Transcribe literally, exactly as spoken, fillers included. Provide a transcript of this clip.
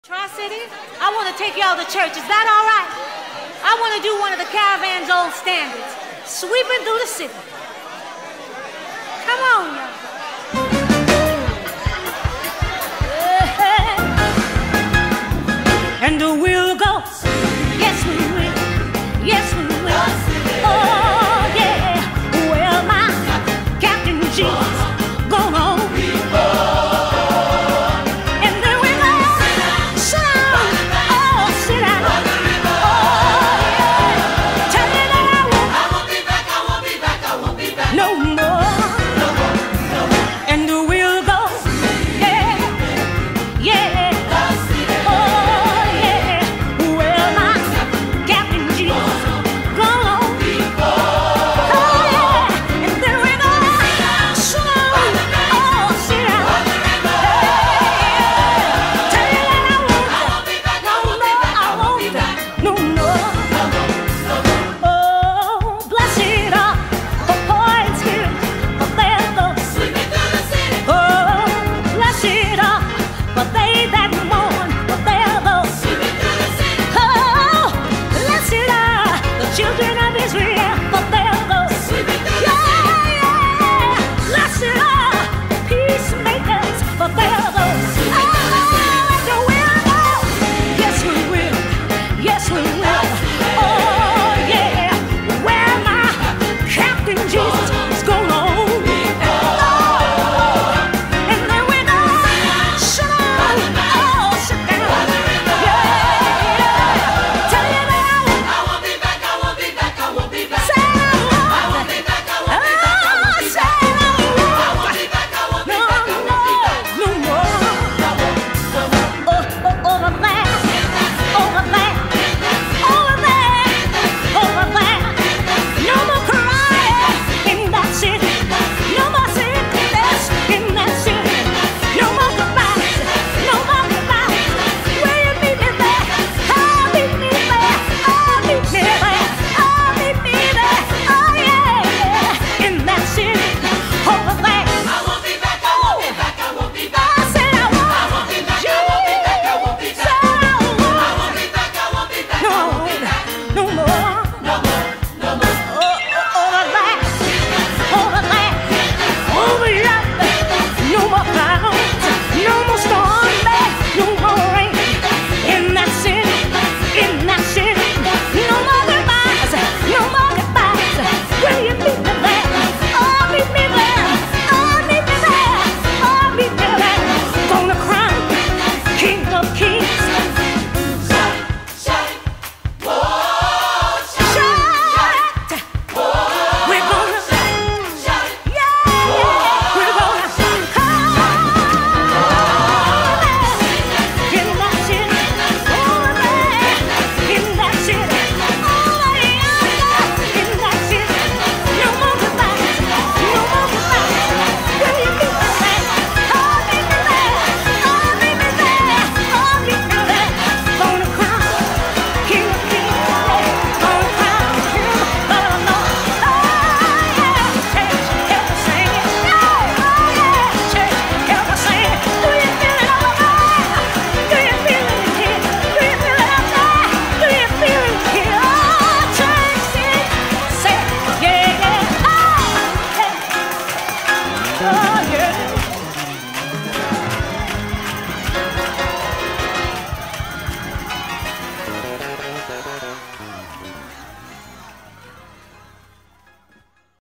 Tri-City, I want to take y'all to church. Is that all right? I want to do one of the Caravan's old standards, Sweepin' Through the City. Come on, y'all. And we'll go. Yes, we will. Yes, we will. Oh, yeah. Well, my Captain Jesus gone on. And then we go. Sit down. Oh, sit down. Oh, yeah. Tell me that I won't. I won't be back. I won't be back. I won't be back. No more. No more. No more. And we'll go. Yeah. Yeah. Children of Israel, but they'll go. Yeah, yeah. Blessed are the peacemakers, but they'll go. Oh, and we'll go. Yes, we will. Yes, we will. Oh, yeah. Where my Captain Jesus is going on. Oh, and then we go. Sit down. Oh, sit down. Yeah, yeah. Tell you that I won't. I won't be back. I won't be back. I won't be back. Say I won't. I won't be back. I won't be back. I won't be back. I won't be back. I won't be back. I won't be back. No more. No more. Oh, oh, over there. Over there. Over there. Over there. No more crying in that city. No more sickness in that city. No more goodbyes. No more goodbyes. Will you meet me there? Oh, meet me there. Oh, meet me there. Oh, meet me there. Oh, yeah. In that city. Over there. I won't be back. I won't be back. I won't be back. I said I won't. I won't be back. I won't be back. I won't be back. Said I won't. I won't be back. I won't be back. No, I won't be back. No more. No more. No more. Oh, oh, over there. Over there. Over yonder. No more clouds. No more storm. No more rain. In that city. In that city. No more goodbyes. No more goodbyes. Will you meet me there? Oh, meet me there. Oh, meet me there. Oh, meet me there. Gonna crown King of Kings.